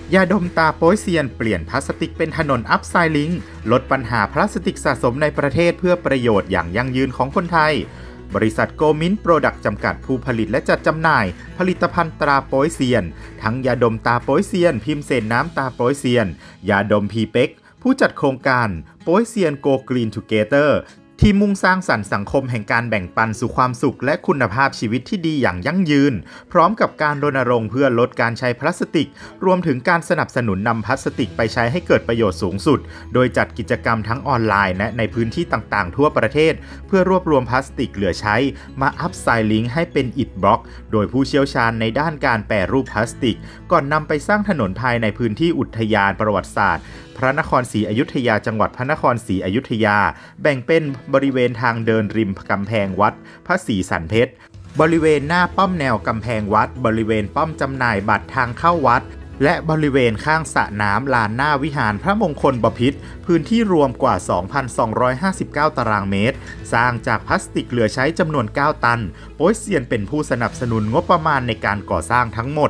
ยาดมตาโป๊ยเซียนเปลี่ยนพลาสติกเป็นถนนอัพไซลิงลดปัญหาพลาสติกสะสมในประเทศเพื่อประโยชน์อย่างยั่งยืนของคนไทยบริษัทโกมินโปรดักต์จำกัดผู้ผลิตและจัดจำหน่ายผลิตภัณฑ์ตราโป๊ยเซียนทั้งยาดมตาโป๊ยเซียนพิมพ์เศษน้ำตาโป๊ยเซียนยาดมพีเป็กผู้จัดโครงการโป๊ยเซียนโกกรีนทูเกเตอร์ที่มุ่งสร้างสรรค์สังคมแห่งการแบ่งปันสู่ความสุขและคุณภาพชีวิตที่ดีอย่างยั่งยืนพร้อมกับการรณรงค์เพื่อลดการใช้พลาสติกรวมถึงการสนับสนุนนำพลาสติกไปใช้ให้เกิดประโยชน์สูงสุดโดยจัดกิจกรรมทั้งออนไลน์และในพื้นที่ต่างๆทั่วประเทศเพื่อรวบรวมพลาสติกเหลือใช้มาอัพไซลิงให้เป็นอิฐบล็อกโดยผู้เชี่ยวชาญในด้านการแปรรูปพลาสติกก่อนนำไปสร้างถนนภายในพื้นที่อุทยานประวัติศาสตร์พระนครศรีอยุธยาจังหวัดพระนครศรีอยุธยาแบ่งเป็นบริเวณทางเดินริมกำแพงวัดพระศรีสันเพชรบริเวณหน้าป้อมแนวกำแพงวัดบริเวณป้อมจำหน่ายบัตรทางเข้าวัดและบริเวณข้างสระน้ำลานหน้าวิหารพระมงคลบพิตรพื้นที่รวมกว่า 2,259 ตารางเมตรสร้างจากพลาสติกเหลือใช้จำนวน 9 ตันโป๊ยเซียนเป็นผู้สนับสนุนงบประมาณในการก่อสร้างทั้งหมด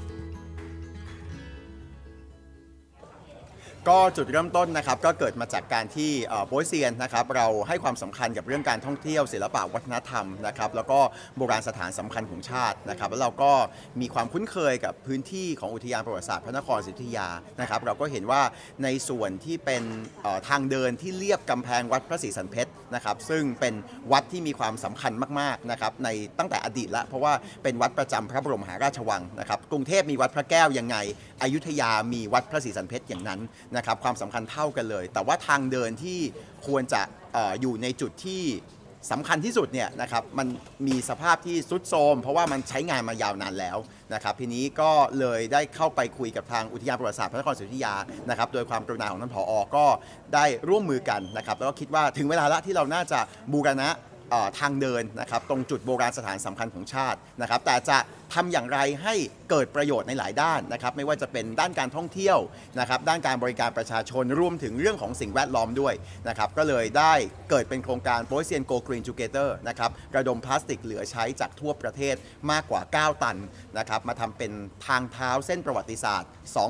ก็จุดเริ่มต้นนะครับก็เกิดมาจากการที่โป๊ยเซียนนะครับเราให้ความสำคัญกับเรื่องการท่องเที่ยวศิลปะวัฒนธรรมนะครับแล้วก็โบราณสถานสำคัญของชาตินะครับแล้วเราก็มีความคุ้นเคยกับพื้นที่ของอุทยานประวัติศาสตร์พระนครศรีอยุธยานะครับเราก็เห็นว่าในส่วนที่เป็นทางเดินที่เลียบกำแพงวัดพระศรีสันเพชรนะครับซึ่งเป็นวัดที่มีความสำคัญมากๆนะครับในตั้งแต่อดีตแล้วเพราะว่าเป็นวัดประจำพระบรมมหาราชวังนะครับกรุงเทพมีวัดพระแก้วยังไงอยุธยามีวัดพระศรีสันเพชรอย่างนั้นนะครับความสำคัญเท่ากันเลยแต่ว่าทางเดินที่ควรจะอยู่ในจุดที่สำคัญที่สุดเนี่ยนะครับมันมีสภาพที่ทรุดโทรมเพราะว่ามันใช้งานมายาวนานแล้วนะครับทีนี้ก็เลยได้เข้าไปคุยกับทางอุทยานประวัติศาสตร์พระนครศรีอยุธยานะครับโดยความกรุณาของท่านผอ.ก็ได้ร่วมมือกันนะครับแล้วก็คิดว่าถึงเวลาละที่เราน่าจะบูรณะทางเดินนะครับตรงจุดโบราณสถานสำคัญของชาตินะครับแต่จะทำอย่างไรให้เกิดประโยชน์ในหลายด้านนะครับไม่ว่าจะเป็นด้านการท่องเที่ยวนะครับด้านการบริการประชาชนรวมถึงเรื่องของสิ่งแวดล้อมด้วยนะครับก็เลยได้เกิดเป็นโครงการโป๊ยเซียนโกกรีนทูเกเตอร์นะครับระดมพลาสติกเหลือใช้จากทั่วประเทศมากกว่า 9 ตันนะครับมาทำเป็นทางเท้าเส้นประวัติศาสตร์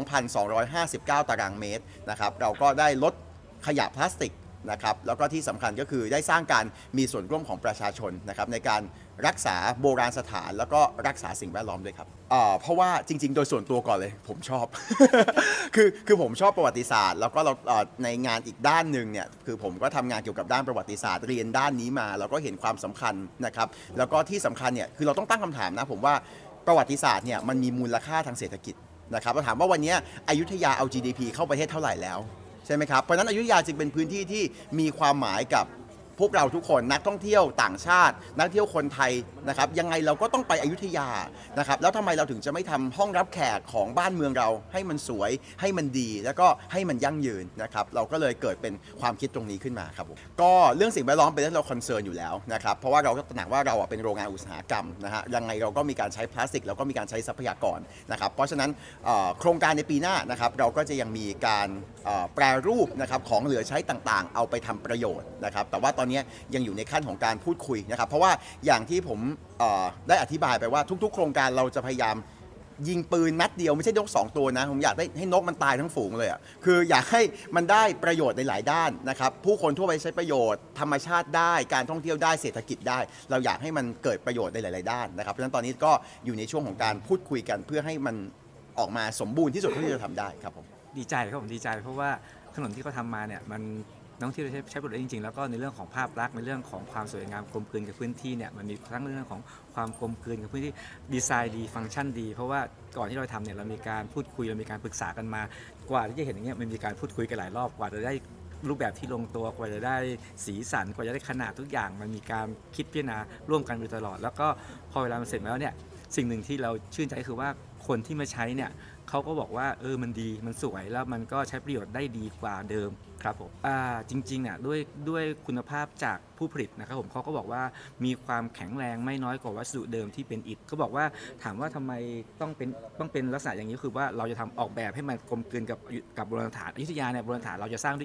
2,259 ตารางเมตรนะครับเราก็ได้ลดขยะพลาสติกนะครับแล้วก็ที่สำคัญก็คือได้สร้างการมีส่วนร่วมของประชาชนนะครับในการรักษาโบราณสถานแล้วก็รักษาสิ่งแวดล้อมด้วยครับเพราะว่าจริงๆโดยส่วนตัวก่อนเลยผมชอบ คือผมชอบประวัติศาสตร์แล้วก็เราในงานอีกด้านหนึ่งเนี่ยคือผมก็ทำงานเกี่ยวกับด้านประวัติศาสตร์เรียนด้านนี้มาแล้วก็เห็นความสำคัญนะครับแล้วก็ที่สำคัญเนี่ยคือเราต้องตั้งคำถามนะผมว่าประวัติศาสตร์เนี่ยมันมีมูลค่าทางเศรษฐกิจนะครับเราถามว่าวันนี้อยุธยาเอา GDP เข้าประเทศเท่าไหร่แล้วใช่ไหมครับเพราะฉะนั้นอยุธยาจึงเป็นพื้นที่ที่มีความหมายกับพวกเราทุกคนนักท่องเที่ยวต่างชาตินักท่องเที่ยวคนไทยนะครับยังไงเราก็ต้องไปอยุธยานะครับแล้วทำไมเราถึงจะไม่ทำห้องรับแขกของบ้านเมืองเราให้มันสวยให้มันดีแล้วก็ให้มันยั่งยืนนะครับเราก็เลยเกิดเป็นความคิดตรงนี้ขึ้นมาครับผมก็เรื่องสิ่งแวดล้อมเป็นเรื่องเราคอนเซิร์นอยู่แล้วนะครับเพราะว่าเราก็ตระหนักว่าเราเป็นโรงงานอุตสาหกรรมนะฮะยังไงเราก็มีการใช้พลาสติกเราก็มีการใช้ทรัพยากรนะครับเพราะฉะนั้นโครงการในปีหน้านะครับเราก็จะยังมีการแปรรูปนะครับของเหลือใช้ต่างๆเอาไปทำประโยชน์นะครับแต่ว่าตอนนี้ยังอยู่ในขั้นของการพูดคุยนะครับเพราะว่าอย่างที่ผมได้อธิบายไปว่าทุกๆโครงการเราจะพยายามยิงปืนนัดเดียวไม่ใช่นก2 ตัวนะผมอยากได้ให้นกมันตายทั้งฝูงเลยอ่ะคืออยากให้มันได้ประโยชน์ในหลายด้านนะครับผู้คนทั่วไปใช้ประโยชน์ธรรมชาติได้การท่องเที่ยวได้เศรษฐกิจได้เราอยากให้มันเกิดประโยชน์ในหลายๆด้านนะครับเพราะฉะนั้นตอนนี้ก็อยู่ในช่วงของการพูดคุยกันเพื่อให้มันออกมาสมบูรณ์ที่สุดที่จะทำได้ครับผมดีใจครับผมดีใจเพราะว่าถนนที่เขาทำมาเนี่ยมันน้องที่เราใช้ประโยชน์จริงๆแล้วก็ในเรื่องของภาพลักษณ์ในเรื่องของความสวยงามกลมกลืนกับพื้นที่เนี่ยมันมีทั้งเรื่องของความกลมกลืนกับพื้นที่ดีไซน์ดีฟังก์ชันดีเพราะว่าก่อนที่เราทำเนี่ยเรามีการพูดคุยเรามีการปรึกษากันมากว่าที่จะเห็นอย่างเงี้ยมันมีการพูดคุยกันหลายรอบกว่าจะได้รูปแบบที่ลงตัวกว่าจะได้สีสันกว่าจะได้ขนาดทุกอย่างมันมีการคิดพิจารณาร่วมกันอยู่ตลอดแล้วก็พอเวลามันเสร็จแล้วเนี่ยสิ่งหนึ่งที่เราชื่นใจคือว่าคนที่มาใช้เนี่ยเขาก็บอกว่ามันดีมันสวยแล้วมันก็ใช้ประโยชน์ได้ดีกว่าเดิมครับผมจริงๆเนี่ยด้วยคุณภาพจากผู้ผลิตนะครับผมเขาก็บอกว่ามีความแข็งแรงไม่น้อยกว่าวัสดุเดิมที่เป็นอิฐเขาบอกว่าถามว่าทำไมต้องเป็นลักษณะอย่างนี้คือว่าเราจะทำออกแบบให้มันกลมกลืนกับโบราณสถานอยุธยาเนี่ยโบราณสถานเราจะสร้างด้วยอิฐ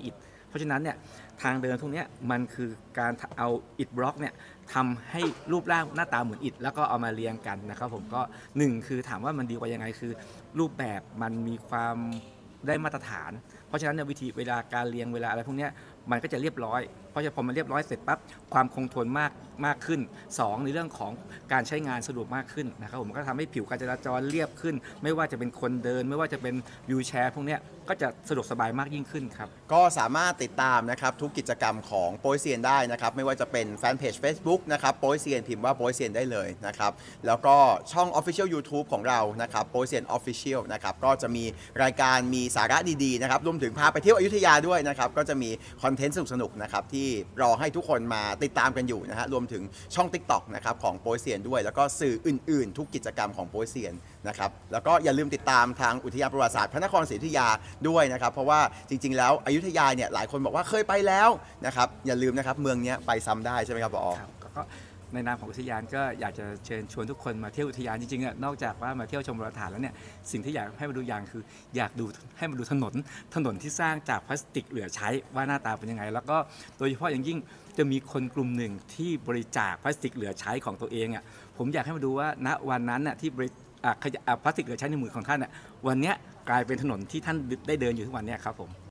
เพราะฉะนั้นเนี่ยทางเดินพวกนี้มันคือการเอาอิฐบล็อกเนี่ยทำให้รูปร่างหน้าตาเหมือนอิฐแล้วก็เอามาเรียงกันนะครับผมก็1คือถามว่ามันดีกว่ายังไงคือรูปแบบมันมีความได้มาตรฐานเพราะฉะนั้นในวิธีเวลาการเรียงเวลาอะไรพวกนี้มันก็จะเรียบร้อยเพราะฉะนั้นพอมันเรียบร้อยเสร็จปั๊บความคงทนมากขึ้น2ในเรื่องของการใช้งานสะดวกมากขึ้นนะครับผมก็ทำให้ผิวการจราจรเรียบขึ้นไม่ว่าจะเป็นคนเดินไม่ว่าจะเป็นวิวแชร์พวกนี้ก็จะสะดวกสบายมากยิ่งขึ้นครับก็สามารถติดตามนะครับทุกกิจกรรมของโป๊ยเซียนได้นะครับไม่ว่าจะเป็นแฟนเพจ Facebook นะครับโป๊ยเซียนพิมพ์ว่าโป๊ยเซียนได้เลยนะครับแล้วก็ช่อง Official YouTube ของเรานะครับโป๊ยเซียน Official นะครับก็จะมีรายการมีสาระดีๆนะครับรวมถึงพาไปเที่ยวอยุธยาด้วยนะครับก็จะมีคอนเทนต์สนุกๆนะครับที่รอให้ทุกคนมาติดตามกันอยู่นะฮะรวมถึงช่อง TikTok นะครับของโป๊ยเซียนด้วยแล้วก็สื่ออื่นๆทุกกิจกรรมของโป๊ยเซียนนะครับแล้วก็อย่าลืมติดตามทางอุทยานประวัติศาสตร์พระนครศรีอยุธยาด้วยนะครับเพราะว่าจริงๆแล้วอยุธยาเนี่ยหลายคนบอกว่าเคยไปแล้วนะครับอย่าลืมนะครับเมืองนี้ไปซ้ำได้ใช่ไหมครับผอ. ก็ในนามของอุทยานก็อยากจะเชิญชวนทุกคนมาเที่ยวอุทยานจริงๆนอกจากว่ามาเที่ยวชมโบราณสถานแล้วเนี่ยสิ่งที่อยากให้มาดูอย่างคืออยากดูให้มาดูถนนที่สร้างจากพลาสติกเหลือใช้ว่าหน้าตาเป็นยังไงแล้วก็โดยเฉพาะอย่างยิ่งจะมีคนกลุ่มหนึ่งที่บริจาคพลาสติกเหลือใช้ของตัวเองอ่ะผมอยากให้มาดูว่าณวันนั้นน่ะที่พลาสติกเหลือใช้ในมือของท่านน่ะวันนี้กลายเป็นถนนที่ท่านได้เดินอยู่ทุกวันนี้ครับผม